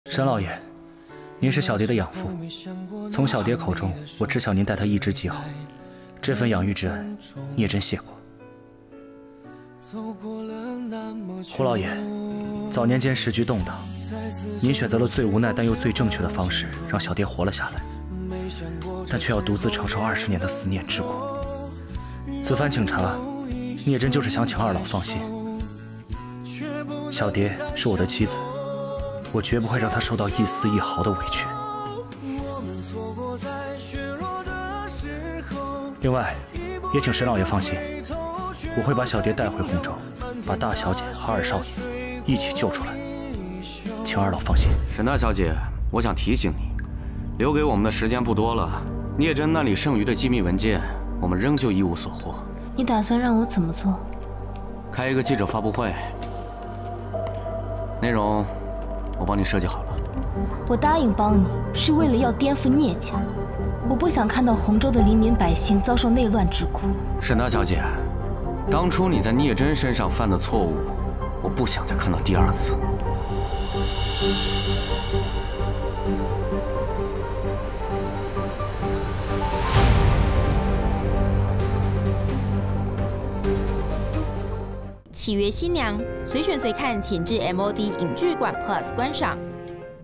沈老爷，您是小蝶的养父，从小蝶口中，我知晓您待她一直极好，这份养育之恩，聂真谢过。胡老爷，早年间时局动荡，您选择了最无奈但又最正确的方式，让小蝶活了下来，但却要独自承受20年的思念之苦。此番请茶，聂真就是想请二老放心，小蝶是我的妻子。 我绝不会让他受到一丝一毫的委屈。另外，也请沈老爷放心，我会把小蝶带回洪州，把大小姐和二少爷一起救出来。请二老放心。 沈大小姐，我想提醒你，留给我们的时间不多了。聂真那里剩余的机密文件，我们仍旧一无所获。 你打算让我怎么做？ 开一个记者发布会，内容。 我帮你设计好了。 我答应帮你，是为了要颠覆聂家。我不想看到洪州的黎民百姓遭受内乱之苦。 沈大小姐，当初你在聂真身上犯的错误，我不想再看到第2次。 契约新娘，随选随看，请至 MOD 影剧馆 Plus 观赏。